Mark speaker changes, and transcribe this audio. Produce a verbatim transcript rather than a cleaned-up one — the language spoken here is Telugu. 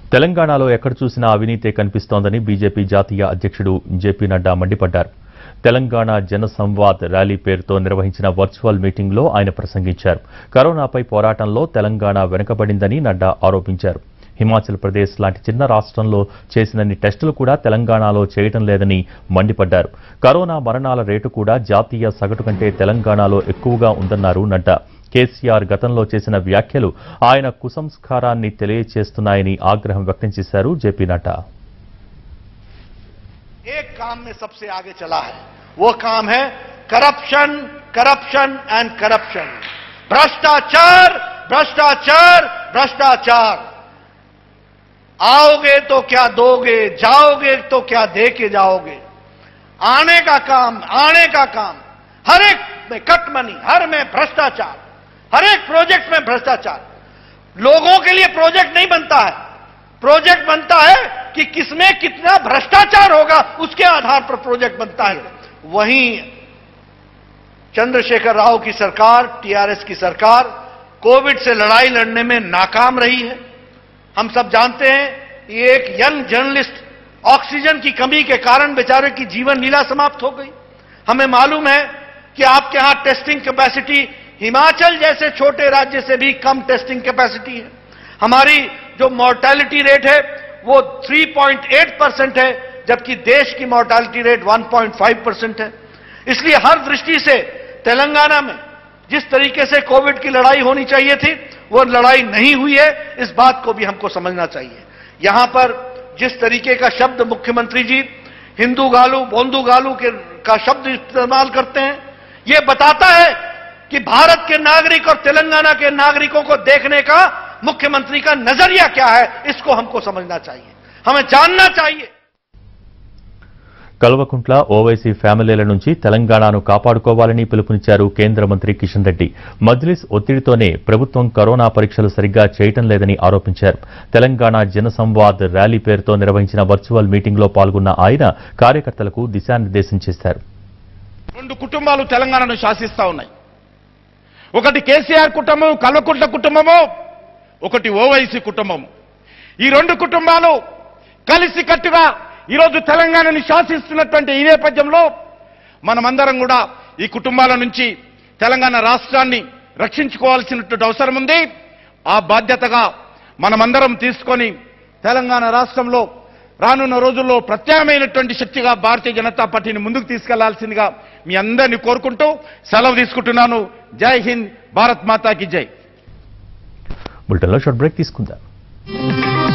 Speaker 1: తెలంగాణలో ఎక్కడ చూసినా అవినీతే కనిపిస్తోందని బీజేపీ జాతీయ అధ్యక్షుడు జేపీ నడ్డా మండిపడ్డారు. తెలంగాణ జన సంవాద్ ర్యాలీ పేరుతో నిర్వహించిన వర్చువల్ మీటింగ్లో ఆయన ప్రసంగించారు. కరోనాపై పోరాటంలో తెలంగాణ వెనుకబడిందని నడ్డా ఆరోపించారు. హిమాచల్ ప్రదేశ్ లాంటి చిన్న రాష్ట్రంలో చేసినన్ని టెస్టులు కూడా తెలంగాణలో చేయడం లేదని మండిపడ్డారు. కరోనా మరణాల రేటు కూడా జాతీయ సగటు కంటే తెలంగాణలో ఎక్కువగా ఉందన్నారు నడ్డా. కేసీఆర్ గతంలో చేసిన వ్యాఖ్యలు ఆయన కుసంస్కారాన్ని తెలియజేస్తున్నాయని ఆగ్రహం వ్యక్తం చేశారు జేపీ నడ్డా.
Speaker 2: एक काम में सबसे आगे चला है, वो काम है करप्शन, करप्शन एंड करप्शन, भ्रष्टाचार, भ्रष्टाचार, भ्रष्टाचार। आओगे तो क्या दोगे, जाओगे तो क्या दे के जाओगे। आने का काम, आने का काम, हर एक में कट मनी, हर में भ्रष्टाचार, हर एक प्रोजेक्ट में भ्रष्टाचार। लोगों के लिए प्रोजेक्ट नहीं बनता है, प्रोजेक्ट बनता है कि किसमें कितना भ्रष्टाचार होगा, उसके आधार पर प्रोजेक्ट बनता है। वहीं चंद्रशेखर राव की सरकार, टीआरएस की सरकार कोविड से लड़ाई लड़ने में नाकाम रही है। हम सब जानते हैं ये एक यंग जर्नलिस्ट ऑक्सीजन की कमी के कारण बेचारे की जीवन लीला समाप्त हो गई। हमें मालूम है कि आपके यहां टेस्टिंग कैपेसिटी हिमाचल जैसे छोटे राज्य से भी कम टेस्टिंग कैपेसिटी है। हमारी जो मोर्टेलिटी रेट है वो तीन पॉइंट आठ परसेंट है, जबकि देश की मोर्टेलिटी रेट एक पॉइंट पाँच परसेंट है। इसलिए हर दृष्टि से तेलंगाना में जिस तरीके से कोविड की लड़ाई होनी चाहिए थी वो लड़ाई नहीं हुई है, इस बात को भी हमको समझना चाहिए। यहां पर जिस तरीके का शब्द मुख्यमंत्री जी हिंदू गालू, बोंदू गालू के का शब्द इस्तेमाल करते हैं, ये बताता है कि भारत के नागरिक और तेलंगाना के नागरिकों को देखने का मुख्यमंत्री का नजरिया क्या है, इसको हमको समझना चाहिए, हमें जानना चाहिए।
Speaker 1: కల్వకుంట్ల ఓవైసీ ఫ్యామిలీల నుంచి తెలంగాణను కాపాడుకోవాలని పిలుపునిచ్చారు కేంద్ర మంత్రి కిషన్ రెడ్డి. మజ్లిస్ ఒత్తిడితోనే ప్రభుత్వం కరోనా పరీక్షలు సరిగ్గా చేయటం లేదని ఆరోపించారు. తెలంగాణ జన సంవాద్ ర్యాలీ పేరుతో నిర్వహించిన వర్చువల్ మీటింగ్లో పాల్గొన్న ఆయన కార్యకర్తలకు దిశానిర్దేశం చేశారు.
Speaker 3: రెండు కుటుంబాలు తెలంగాణను శాసిస్తా ఉన్నాయి. ఒకటి కేసీఆర్ కుటుంబం, కల్వకుంట్ల కుటుంబము, ఒకటి ఓవైసీ కుటుంబము. ఈ రెండు కుటుంబాలు కలిసి కట్టుగా ఈరోజు తెలంగాణని శాసిస్తున్నటువంటి ఈ నేపథ్యంలో మనమందరం కూడా ఈ కుటుంబాల నుంచి తెలంగాణ రాష్ట్రాన్ని రక్షించుకోవాల్సినటువంటి అవసరం ఉంది. ఆ బాధ్యతగా మనమందరం తీసుకొని తెలంగాణ రాష్ట్రంలో రానున్న రోజుల్లో ప్రత్యామ్నాయమైనటువంటి శక్తిగా భారతీయ జనతా పార్టీని ముందుకు తీసుకెళ్లాల్సిందిగా మీ అందరినీ కోరుకుంటూ సెలవు తీసుకుంటున్నాను. జై హింద్, భారత్ మాతాకి జై.
Speaker 1: బులెటిన్లో షార్ట్ బ్రేక్ తీసుకుందాం.